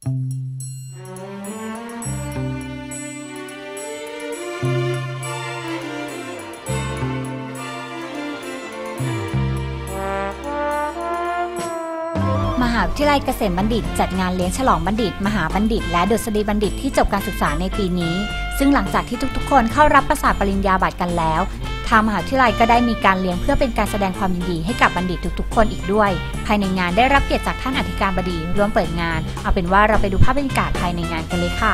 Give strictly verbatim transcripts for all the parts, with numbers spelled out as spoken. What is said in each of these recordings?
มหาวิทยาลัยเกษมบัณฑิตจัดงานเลี้ยงฉลองบัณฑิตมหาบัณฑิตและดุษฎีบัณฑิตที่จบการศึกษาในปีนี้ซึ่งหลังจากที่ทุกๆคนเข้ารับประสาทปริญญาบัตรกันแล้วทางมหาวิทยาลัยก็ได้มีการเลี้ยงเพื่อเป็นการแสดงความยินดีให้กับบัณฑิตทุกๆคนอีกด้วยภายในงานได้รับเกียรติจากท่านอธิการบดีร่วมเปิดงานเอาเป็นว่าเราไปดูภาพบรรยากาศภายในงานกันเลยค่ะ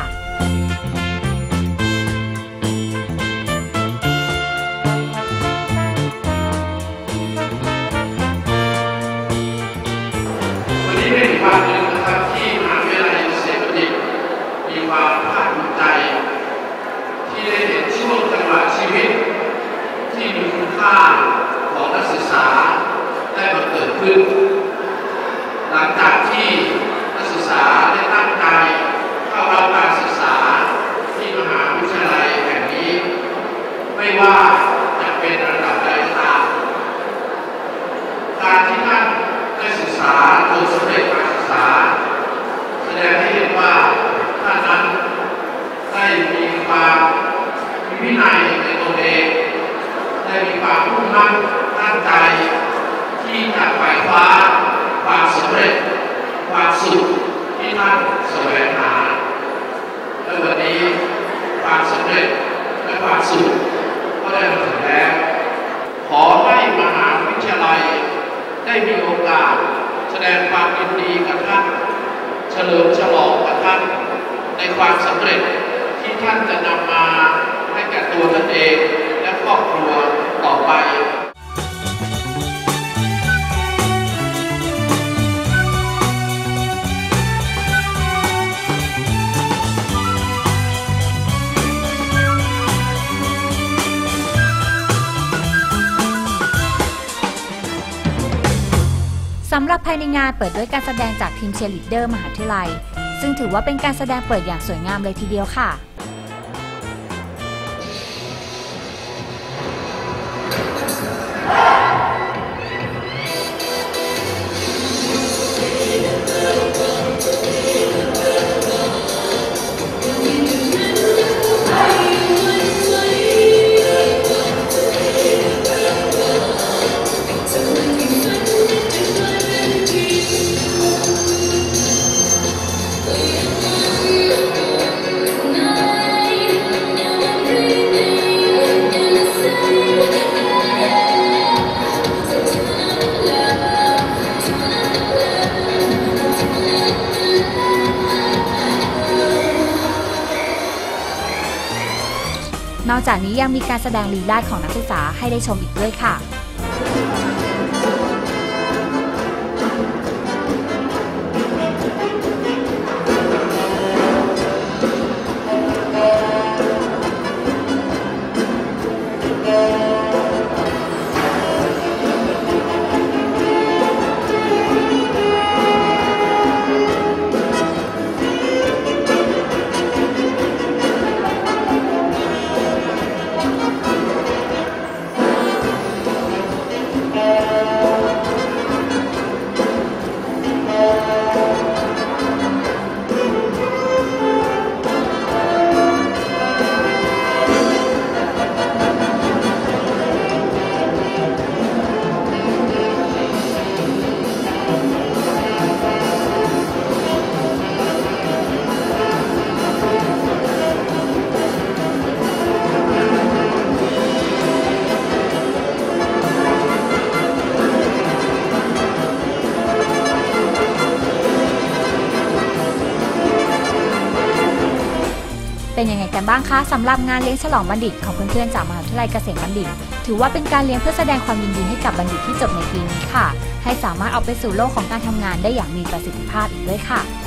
เป็นความหนึ่งนะครับที่มหาวิทยาลัยเกษมบัณฑิตมีความภาคภูมิใจที่ได้เห็นช่วงจังหวะชีวิตที่มีคุณค่าของนักศึกษาได้มาเกิดขึ้นหลังจากที่นักศึกษาได้ตั้งใจเข้ารับการศึกษาที่มหาวิทยาลัยแห่งนี้ไม่ว่าจะเป็นระดับใดก็ตามการที่ท่านได้ศึกษาจนสำเร็จการศึกษาแสดงให้เห็นว่าท่านนั้นได้มีความมีวินัยในตนเองได้มีความมุ่งมั่นตั้งใจที่จะไขว่คว้าความสำเร็จความสุขที่ท่านแสวงหาและวันนี้ความสำเร็จและความสุขก็ได้มาถึงแล้วขอให้มหาวิทยาลัยได้มีโอกาสแสดงความยินดีกับท่านเฉลิมฉลองกับท่านในความสำเร็จที่ท่านจะนำมาให้แก่ตัวท่านเองและครอบครัวต่อไปสำหรับภายในงานเปิดด้วยการแสดงจากทีมเชียร์ลีดเดอร์มหาวิทยาลัยซึ่งถือว่าเป็นการแสดงเปิดอย่างสวยงามเลยทีเดียวค่ะนอกจากนี้ยังมีการแสดงลีลาศของนักศึกษาให้ได้ชมอีกด้วยค่ะเป็นยังไงกันบ้างคะสำหรับงานเลี้ยงฉลองบัณฑิตของเพื่อนๆจากมหาวิทยาลัยเกษมบัณฑิตถือว่าเป็นการเลี้ยงเพื่อแสดงความยินดีให้กับบัณฑิตที่จบในปีนี้ค่ะให้สามารถเอาไปสู่โลกของการทำงานได้อย่างมีประสิทธิภาพอีกด้วยค่ะ